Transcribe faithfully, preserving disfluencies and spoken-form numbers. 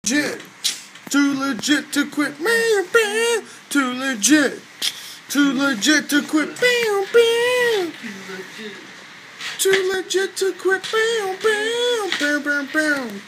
legit, too legit to quit. Bam, bam. Too legit, too legit to quit. Bam, bam. Too legit to quit. Bam, bam, bam, bam, bam.